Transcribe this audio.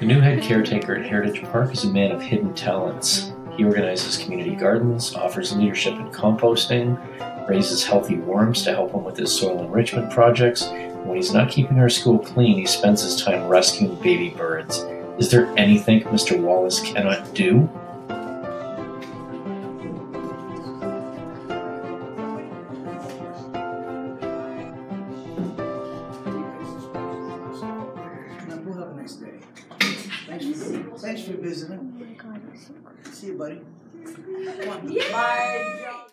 The new head caretaker at Heritage Park is a man of hidden talents. He organizes community gardens, offers leadership in composting, raises healthy worms to help him with his soil enrichment projects. And when he's not keeping our school clean, he spends his time rescuing baby birds. Is there anything Mr. Wallace cannot do? We'll have a nice day. Thanks for visiting. Oh my God, it's so good. See you, buddy. Bye.